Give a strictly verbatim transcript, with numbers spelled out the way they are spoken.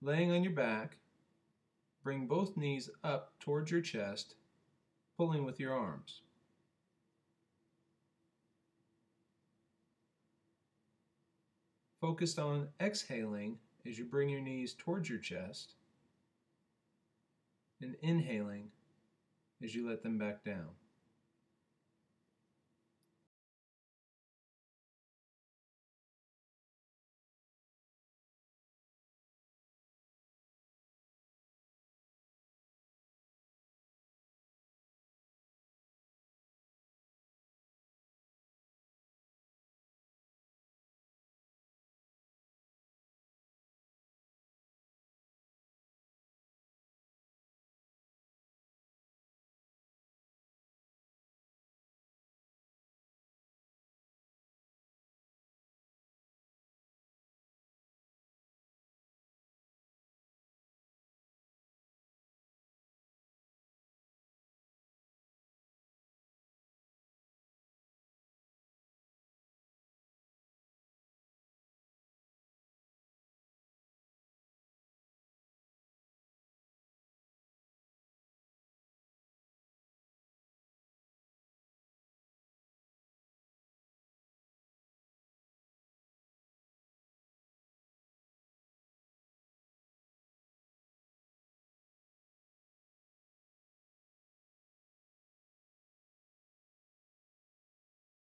Laying on your back, bring both knees up towards your chest, pulling with your arms. Focus on exhaling as you bring your knees towards your chest, and inhaling as you let them back down.